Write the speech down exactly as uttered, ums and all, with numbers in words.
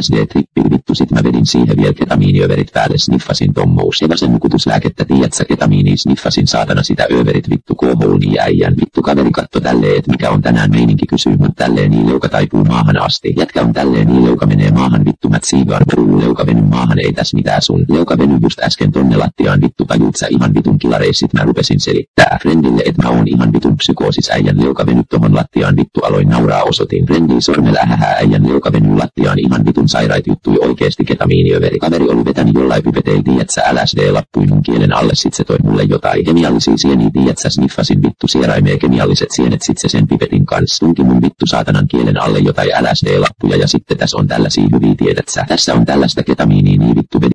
L S D-trippi vittu sit mä vedin siihen vielä ketamiiniöverit päälle sniffasin tommous. Eväsen nukutuslääkettä tiiät sä ketamiiniin sniffasin saatana sitä överit vittu kohouni äijän. Vittu kaveri katto tälleen et mikä on tänään meininki kysyy mut tälleen niin leuka taipuu maahan asti. Jätkä on tälleen niin leuka menee maahan vittu mät siigaan bruu leuka veny maahan ei täs mitää sun. Leuka veny just äsken tonne lattiaan vittu tajuut sä ihan vitun kilareissit mä rupesin selittää friendille et mä oon ihan vitun psykoosis äijän leuka veny tohon lattiaan vittu aloin nauraa osoitin friendin sormella hähää äijän leuka veny lattiaan ihan vitun sairaat juttui oikeesti ketamiiniöveri. Kaveri oli vetänyt jollain pypeteil tiiät sä L S D-lappui mun kielen alle sit se toi mulle jotain kemiallisia sieniä tiiät sä sniffasin vittu sieraimee kemialliset sienet sit se sen pipetin kans tunki mun vittu saatanan kielen alle jotain L S D-lappuja ja sitten tässä on tällaisia hyviä tiedät sä. Tässä on tällaista ketamiiniä niin vittu